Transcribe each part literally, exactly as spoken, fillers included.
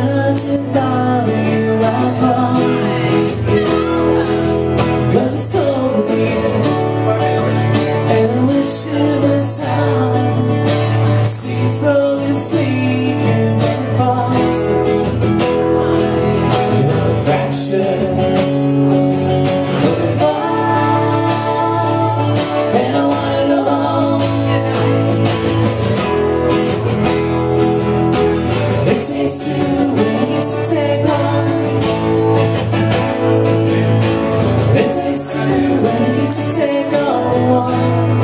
never deny you, I promise. 'Cause it's cold here, and I wish it was out. Seas rolling, sleeping from falls, in a fraction of the fall, and I want it all. It takes two when it used to take one. It takes two when it used to take only one.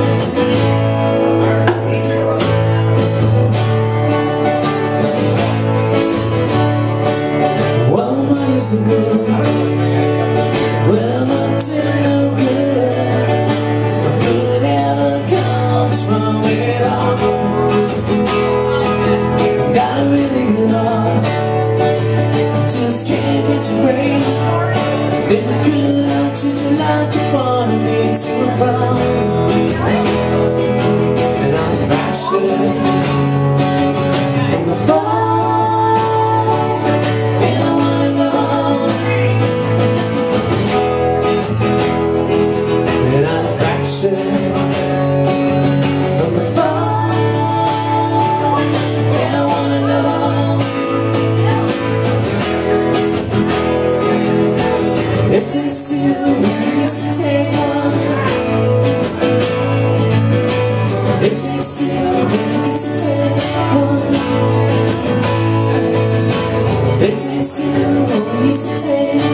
Is the good when I'm up to no good? What good ever comes from it all? Got a really good heart, just can't get your brain. If I could, I'd treat you like you wanted me to a prom. And I'm crashing from the fall. From the fall, and I wanna know. It takes two when you used to take one. It takes two when you used to take one. It takes two when you used to take